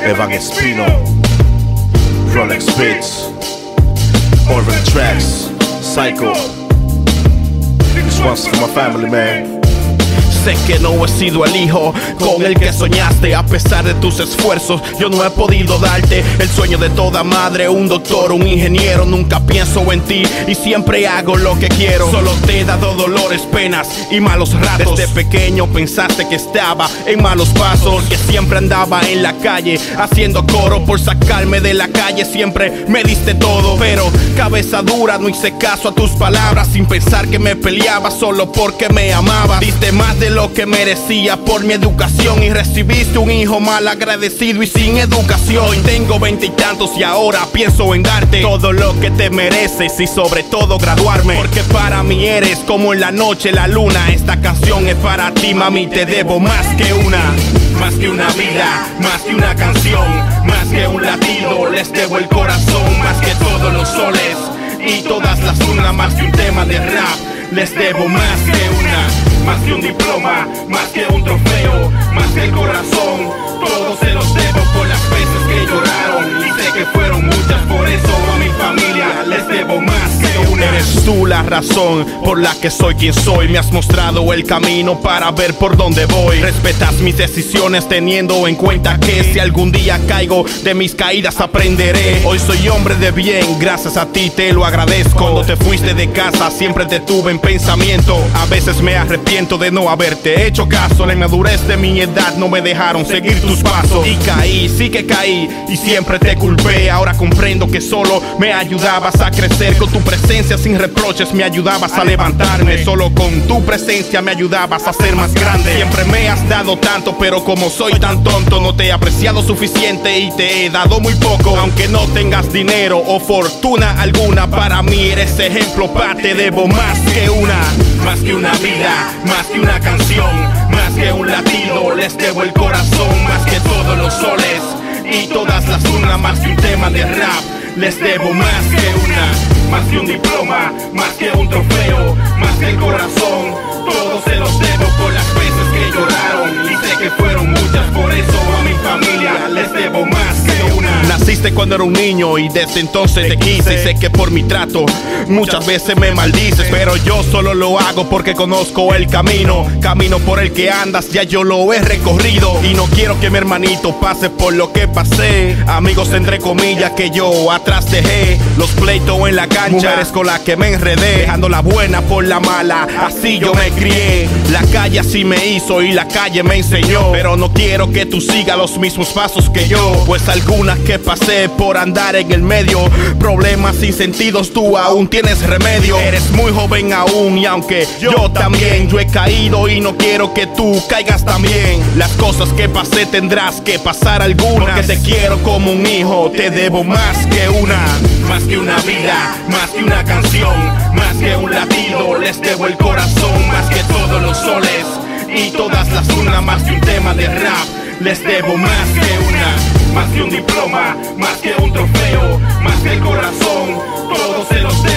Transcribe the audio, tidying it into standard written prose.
Evan Espino, Rolex Beats, Urban Tracks, Psycho. This one's for my family, man. Sé que no he sido el hijo con el que soñaste. A pesar de tus esfuerzos, yo no he podido darte el sueño de toda madre. Un doctor, un ingeniero, nunca pienso en ti y siempre hago lo que quiero. Solo te he dado dolores, penas y malos ratos. Desde pequeño pensaste que estaba en malos pasos, que siempre andaba en la calle haciendo coro. Por sacarme de la calle siempre me diste todo, pero cabeza dura, no hice caso a tus palabras. Sin pensar que me peleaba solo porque me amabas. Diste más de lo que merecía por mi educación y recibiste un hijo mal agradecido y sin educación. Hoy tengo 20 y tantos y ahora pienso en darte todo lo que te mereces y sobre todo graduarme, porque para mí eres como en la noche la luna. Esta canción es para ti, mami, te debo más que una vida, más que una canción, más que un latido, les debo el corazón, más que todos los soles y todas las lunas, más que un tema de rap. Les debo más que un diploma, más que un trofeo, más que el corazón. Todos se los debo por las veces que lloraron y sé que fueron muchas, por eso a mi familia les debo más que una. Eres tú la razón por la que soy quien soy. Me has mostrado el camino para ver por dónde voy. Respetas mis decisiones teniendo en cuenta que si algún día caigo, de mis caídas aprenderé. Hoy soy hombre de bien, gracias a ti te lo agradezco. Cuando te fuiste de casa siempre te tuve en pensamiento. A veces me arrepiento de no haberte hecho caso. La inmadurez de mi edad no me dejaron seguir tus pasos. Y caí, sí que caí y siempre te culpé. Ahora comprendo que solo me ayudabas a crecer. Con tu presencia sin reproches me ayudabas a levantarme. Solo con tu presencia me ayudabas a ser más grande. Siempre me has dado tanto, pero como soy tan tonto no te he apreciado suficiente y te he dado muy poco. Aunque no tengas dinero o fortuna alguna, para mí eres ejemplo, te debo más que una vida, más que una canción, más que un latido, les debo el corazón, más que todos los soles y todas las lunas, más que un tema de rap. Les debo más que un diploma, más que un trofeo, más que el corazón. Todos se los debo por las veces que lloraron y sé que fueron muchas, por eso a mi familia les debo más que una. Naciste cuando era un niño y desde entonces te quise. Y sé que por mi trato muchas veces me maldices, pero yo solo lo hago porque conozco el camino por el que andas, ya yo lo he recorrido. Y no quiero que mi hermanito pase por lo que pasé. Amigos entre comillas que yo atrás dejé, los pleitos en la cancha, mujeres con las que me enredé, dejando la buena por la mala, así yo me crié. La calle así me hizo y la calle me enseñó, pero no quiero que tú sigas los mismos pasos que yo, pues algunas que pasé por andar en el medio, problemas sin sentidos, tú aún tienes remedio. Eres muy joven aún y aunque yo también, yo he caído y no quiero que tú caigas también. Las cosas que pasé tendrás que pasar algunas, porque te quiero como un hijo, te debo más que una vida, más que una canción, más que un latido, les debo el corazón, más que todos los soles y todas las lunas, más que un tema de rap. Les debo más que un diploma, más que un trofeo, más que el corazón. Todos se los debo.